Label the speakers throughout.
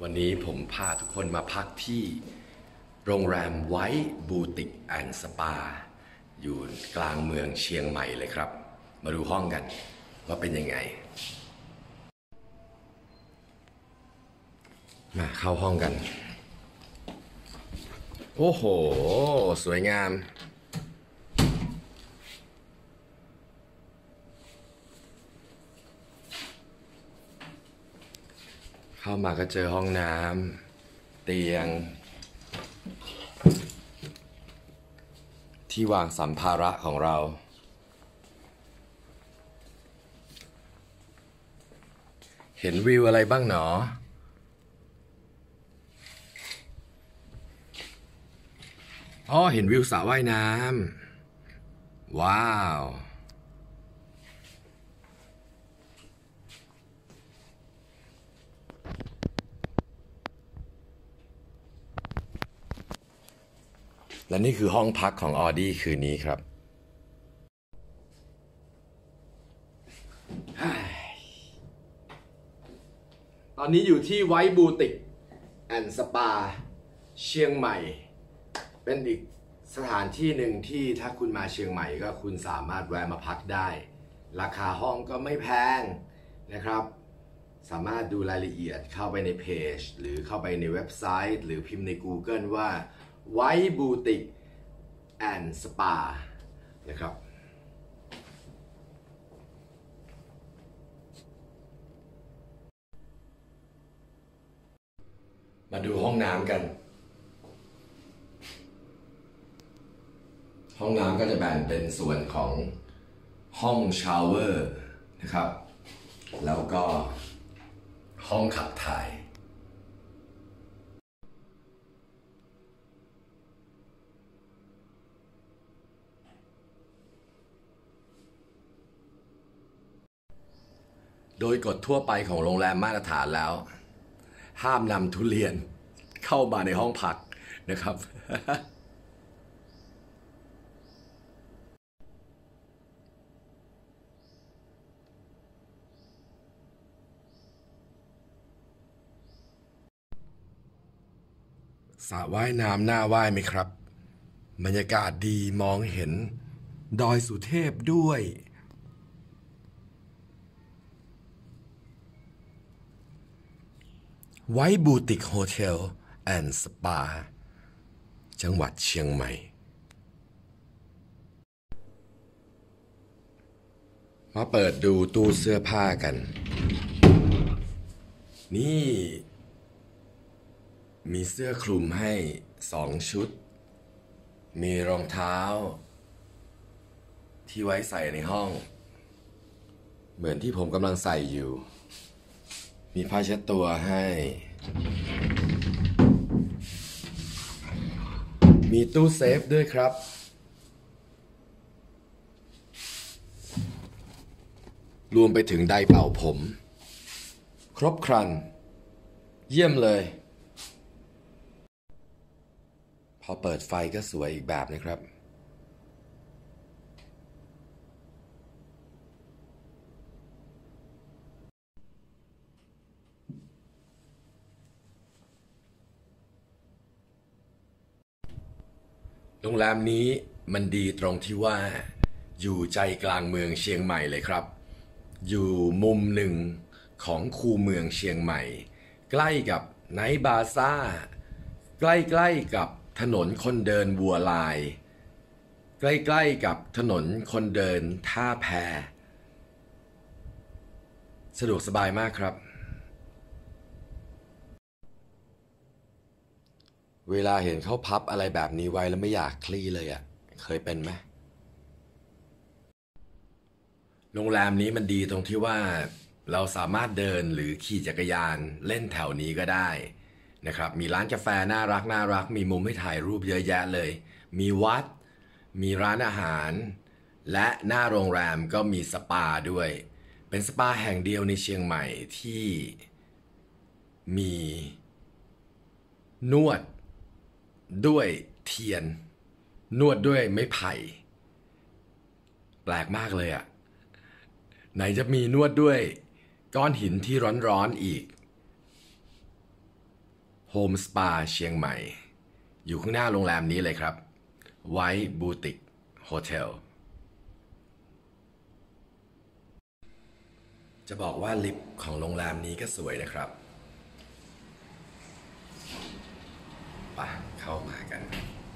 Speaker 1: วันนี้ผมพาทุกคนมาพักที่โรงแรมไวท์บูติกแอนด์สปาอยู่กลางเมืองเชียงใหม่เลยครับมาดูห้องกันว่าเป็นยังไงมาเข้าห้องกันโอ้โหสวยงามเข้ามาก็เจอห้องน้ำเตียงที่วางสัมภาระของเราเห็นวิวอะไรบ้างหนอเห็นวิวสระว่ายน้ำว้าวและนี่คือห้องพักของออดี้คืนนี้ครับตอนนี้อยู่ที่ไวท์บูติกแอนด์สปาเชียงใหม่เป็นอีกสถานที่หนึ่งที่ถ้าคุณมาเชียงใหม่ก็คุณสามารถแวะมาพักได้ราคาห้องก็ไม่แพงนะครับสามารถดูรายละเอียดเข้าไปในเพจหรือเข้าไปในเว็บไซต์หรือพิมพ์ใน Google ว่า White Boutique and Spa นะครับมาดูห้องน้ำกันห้องน้ำก็จะแบ่งเป็นส่วนของห้องชาวเวอร์นะครับแล้วก็ห้องขับถ่ายโดยกฎทั่วไปของโรงแรมมาตรฐานแล้วห้ามนำทุเรียนเข้ามาในห้องพักนะครับสระว่ายน้ำน่าว่ายไหมครับบรรยากาศดีมองเห็นดอยสุเทพด้วยไวท์บูติกโฮเทลแอนด์สปาจังหวัดเชียงใหม่มาเปิดดูตู้เสื้อผ้ากันนี่มีเสื้อคลุมให้2 ชุดมีรองเท้าที่ไว้ใส่ในห้องเหมือนที่ผมกำลังใส่อยู่มีผ้าเช็ดตัวให้มีตู้เซฟด้วยครับรวมไปถึงไดร์เป่าผมครบครันเยี่ยมเลยพอเปิดไฟก็สวยอีกแบบนะครับโรงแรมนี้มันดีตรงที่ว่าอยู่ใจกลางเมืองเชียงใหม่เลยครับอยู่มุมหนึ่งของคูเมืองเชียงใหม่ใกล้กับไนท์บาซ่าใกล้ๆกับถนนคนเดินวัวลายใกล้ๆกับถนนคนเดินท่าแพสะดวกสบายมากครับเวลาเห็นเขาพับอะไรแบบนี้ไว้แล้วไม่อยากคลี่เลยอ่ะเคยเป็นไหมโรงแรมนี้มันดีตรงที่ว่าเราสามารถเดินหรือขี่จักรยานเล่นแถวนี้ก็ได้นะครับมีร้านกาแฟน่ารักมีมุมให้ถ่ายรูปเยอะแยะเลยมีวัดมีร้านอาหารและหน้าโรงแรมก็มีสปาด้วยเป็นสปาแห่งเดียวในเชียงใหม่ที่มีนวดด้วยเทียนนวดด้วยไม้ไผ่แปลกมากเลยอ่ะไหนจะมีนวดด้วยก้อนหินที่ร้อนๆอีก Home Spa เชียงใหม่อยู่ข้างหน้าโรงแรมนี้เลยครับ White Boutique Hotel จะบอกว่าลิฟต์ของโรงแรมนี้ก็สวยนะครับไปเข้ามากัน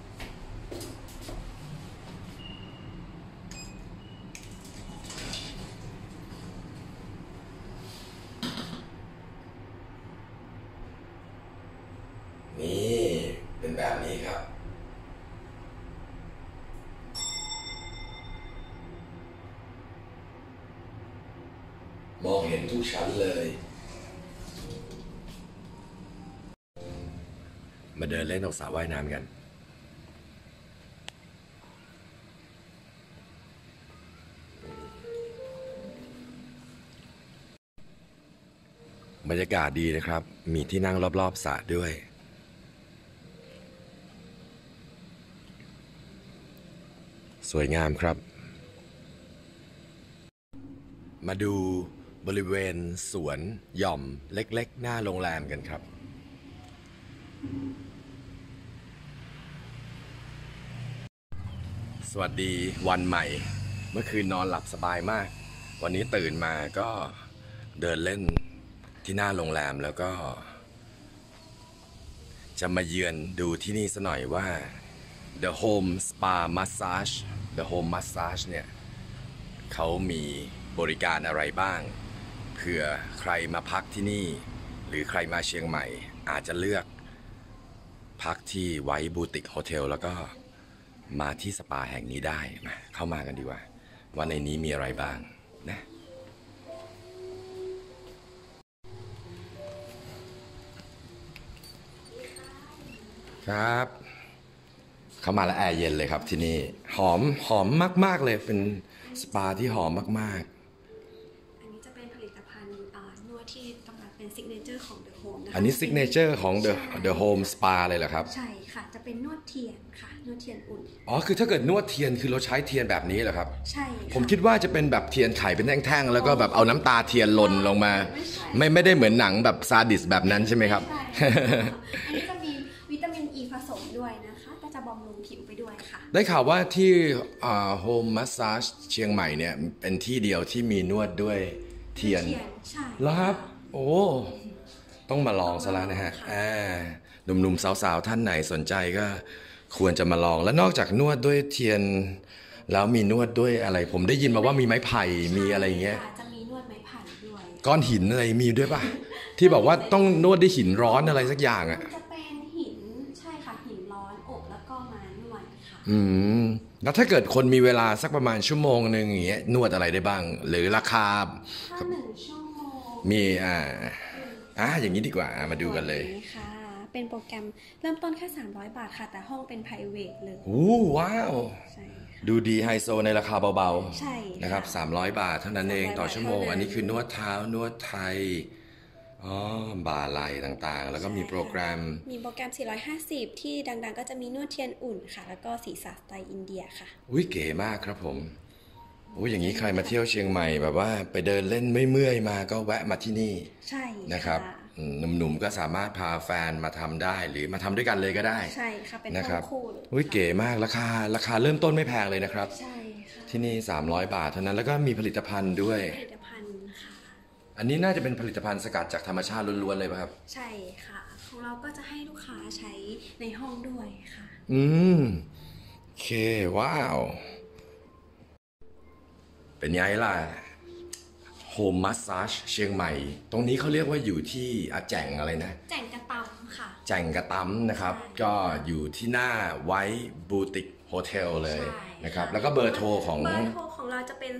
Speaker 1: นี่เป็นแบบนี้ครับมองเห็นทุกชั้นเลยมาเดินเล่นตรงสระว่ายน้ำกันบรรยากาศดีนะครับมีที่นั่งรอบๆสระด้วยสวยงามครับมาดูบริเวณสวนหย่อมเล็กๆหน้าโรงแรมกันครับสวัสดีวันใหม่เมื่อคืนนอนหลับสบายมากวันนี้ตื่นมาก็เดินเล่นที่หน้าโรงแรมแล้วก็จะมาเยือนดูที่นี่ซะหน่อยว่า The Home Spa Massage The Home Massage เนี่ยเขามีบริการอะไรบ้างเผื่อใครมาพักที่นี่หรือใครมาเชียงใหม่อาจจะเลือกพักที่ไวท์บูติกโฮเทลแล้วก็มาที่สปาแห่งนี้ได้มาเข้ามากันดีกว่าว่าในนี้มีอะไรบ้างนะครับเข้ามาแล้วแอร์เย็นเลยครับที่นี่หอมมากๆเลยเป็นสปาที่หอมมากๆ
Speaker 2: อันนี้จะเป็นผลิตภัณฑ์นวดที่กำลังเป็นซิกเนเจอร์ของ The Home นะคะ
Speaker 1: อันนี้ซิกเนเจอร์ของ The Home Spa เลยเหรอครับ
Speaker 2: ใช่ค่ะจะเป็นนวดเทียนค่ะนวดเทียนอุ่น
Speaker 1: อ๋อคือถ้าเกิดนวดเทียนคือเราใช้เทียนแบบนี้เหรอครับ
Speaker 2: ใช่
Speaker 1: ผมคิดว่าจะเป็นแบบเทียนไขเป็นแท่งๆแล้วก็แบบเอาน้ำตาเทียนหล่นลงมาไม่ได้เหมือนหนังแบบซาดิสแบบนั้นใช่ไหมครับ
Speaker 2: อันนี้จะมีวิตามินอ e ีผสมด้วยนะคะก็จะบำรุงผิวไปด้วยค่ะ
Speaker 1: ได้ข่าวว่าที่Home Massage เชียงใหม่เนี่ยเป็นที่เดียวที่มีนวดด้วยเทียน
Speaker 2: ใช่
Speaker 1: แล้วครับโอ้ต้องมาลองซะแล้วนะฮะหนุ่มๆสาวๆท่านไหนสนใจก็ควรจะมาลองแล้วนอกจากนวดด้วยเทียนแล้วมีนวดด้วยอะไรผมได้ยินมาว่ามีไม้ไผ่มีอะไรอย่างเงี้ย
Speaker 2: จะมีนวดไม้ไผ่ด้วย
Speaker 1: ก้อนหินอะไรมีด้วยป่ะที่บอกว่าต้องนวดด้วยหินร้อนอะไรสักอย่างอ่ะ
Speaker 2: จะเป็นหินใช่ค่ะหินร้อนอบแล้วก็มานวดค่ะ
Speaker 1: แล้วถ้าเกิดคนมีเวลาสักประมาณชั่วโมงนึงอย่างเงี้ยนวดอะไรได้บ้างหรือราคา
Speaker 2: ถ้า1 ชั่วโมง
Speaker 1: มีอย่างนี้ดีกว่ามาดูกันเลย
Speaker 2: ค่ะเป็นโปรแกรมเริ่มต้นแค่300 บาทค่ะแต่ห้องเป็น private เลย
Speaker 1: ว้าว
Speaker 2: ใช่
Speaker 1: ดูดีไฮโซในราคาเบา
Speaker 2: ๆใช่
Speaker 1: นะครับ300 บาทเท่านั้นเองต่อชั่วโมงอันนี้คือนวดเท้านวดไทยบ่าไหล่ต่างๆแล้วก็มีโปรแกรม
Speaker 2: 450ที่ดังๆก็จะมีนวดเทียนอุ่นค่ะแล้วก็ศีรษะสไตล์อินเดียค่ะ
Speaker 1: อุ้ยเก๋มากครับผมอย่างนี้ใครมาเที่ยวเชียงใหม่แบบว่าไปเดินเล่นไม่เมื่อยมาก็แวะมาที่นี่
Speaker 2: ใช่
Speaker 1: นะครับหนุ่มๆก็สามารถพาแฟนมาทำได้หรือมาทำด้วยกันเลยก็ได้
Speaker 2: ใช่ค่ะเป็นทั้งคู่เลย
Speaker 1: อุ้ยเก๋มากราคาเริ่มต้นไม่แพงเลยนะครับ
Speaker 2: ใช่ค่ะ
Speaker 1: ที่นี่300 บาทเท่านั้นแล้วก็มีผลิตภัณฑ์ด้วย
Speaker 2: ผลิตภัณฑ์ค่ะ
Speaker 1: อันนี้น่าจะเป็นผลิตภัณฑ์สกัดจากธรรมชาติล้วนๆเลยป่ะครับ
Speaker 2: ใช่ค่ะของเราก็จะให้ลูกค้าใช้ในห้องด้วยค่ะ
Speaker 1: โอเคว้าวเป็นไงล่ะ Home Massage เชียงใหม่ตรงนี้เขาเรียกว่าอยู่ที่แจ่งอะไรนะ
Speaker 2: แจ่งกระตำค่ะ
Speaker 1: แจ่งกระตำนะครับก็อยู่ที่หน้าไวท์บูติกโฮเทลเลยนะครับแล้วก็เบอร์โทรของ
Speaker 2: เราจะเป็น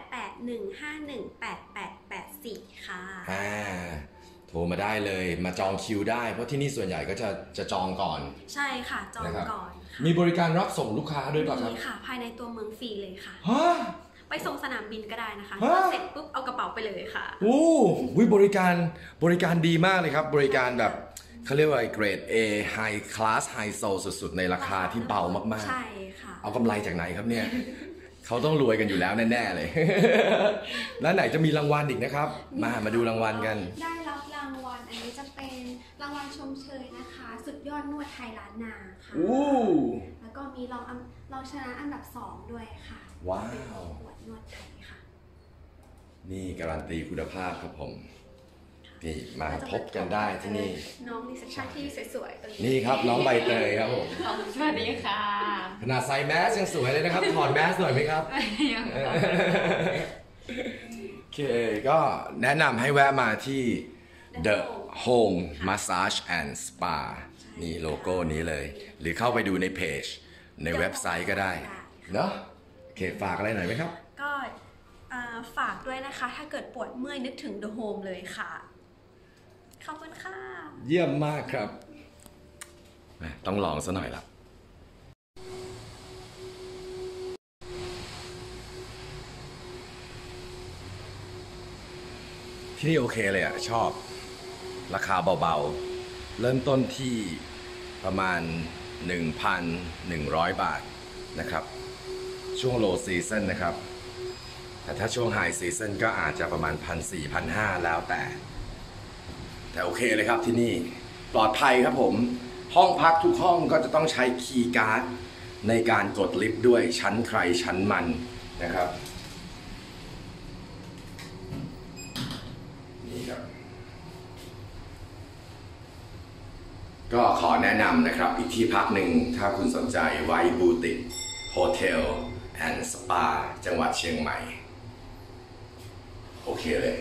Speaker 2: 0881518884ค่ะ
Speaker 1: โทรมาได้เลยมาจองคิวได้เพราะที่นี่ส่วนใหญ่ก็จะจองก่อน
Speaker 2: ใช่ค่ะจองก่อน
Speaker 1: มีบริการรับส่งลูกค้าด้วยป่ะครับ
Speaker 2: มีค่ะภายในตัวเมืองฟรีเลยค่ะไปส่งสนามบินก็ได้นะคะเสร็จปุ๊บเอากระเป๋าไปเลยค่ะ
Speaker 1: บริการดีมากเลยครับบริการแบบเขาเรียกว่าเกรด A High Class High Soul สุดๆในราคาที่เบามากๆ
Speaker 2: ใช่ค่ะ
Speaker 1: เอากำไรจากไหนครับเนี่ยเขาต้องรวยกันอยู่แล้วแน่ๆเลย แล้วไหนจะมีรางวัลอีกนะครับ มาดูรางวัลกัน
Speaker 2: ได้รับรางวัลอันนี้จะเป็นรางวัลชมเชยนะคะสุดยอดนวดไทยล้านนาค่ะแล้วก็มีรองชนะอันดับ2ด้วยค่ะ
Speaker 1: ว้าว
Speaker 2: ขวดนวดไทยค่ะ
Speaker 1: นี่การันตีคุณภาพครับผมนี่มาพบกันได้ที่นี่
Speaker 2: น้องรีเซพชันที่สวยๆตรง
Speaker 1: นี้นี่ครับน้องใบเตยครับผม
Speaker 2: สวัสดีค่ะ
Speaker 1: ขนาดใส่แมสยังสวยเลยนะครับถอดแมสหน่อยไหมครับโอเคก็แนะนำให้แวะมาที่ The Home Massage and Spa นี่โลโก้นี้เลยหรือเข้าไปดูในเพจในเว็บไซต์ก็ได้เนาะโอเคฝากอะไรหน่อยไหมครับ
Speaker 2: ก็ฝากด้วยนะคะถ้าเกิดปวดเมื่อยนึกถึง The Home เลยค่ะขอบคุณค่ะ
Speaker 1: เยี่ยมมากครับต้องลองซะหน่อยละที่นี่โอเคเลยอ่ะชอบราคาเบาๆเริ่มต้นที่ประมาณ 1,100 บาทนะครับช่วง low season นะครับแต่ถ้าช่วง high season ก็อาจจะประมาณ 1,400-1,500 แล้วแต่โอเคเลยครับที่นี่ปลอดภัยครับผมห้องพักทุกห้องก็จะต้องใช้คีย์การ์ดในการกดลิฟต์ด้วยชั้นใครชั้นมันนะครับนี่ครับก็ขอแนะนำนะครับอีกที่พักหนึ่งถ้าคุณสนใจไว้บูติกโฮเทลแอนด์สปาจังหวัดเชียงใหม่โอเคเลย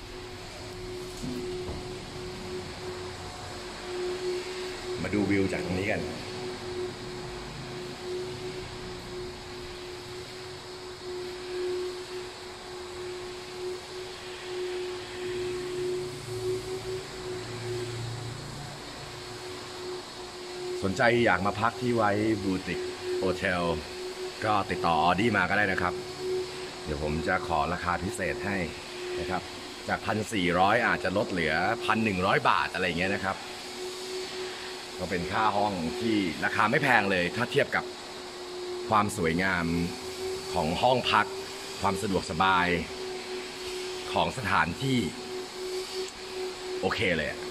Speaker 1: มาดูวิวจากตรงนี้กันสนใจอยากมาพักที่ไว้บูติกโฮเทลก็ติดต่อออดี้มาก็ได้นะครับเดี๋ยวผมจะขอราคาพิเศษให้นะครับจาก 1,400 อาจจะลดเหลือ 1,100 บาทอะไรเงี้ยนะครับก็เป็นค่าห้องที่ราคาไม่แพงเลยถ้าเทียบกับความสวยงามของห้องพักความสะดวกสบายของสถานที่โอเคเลย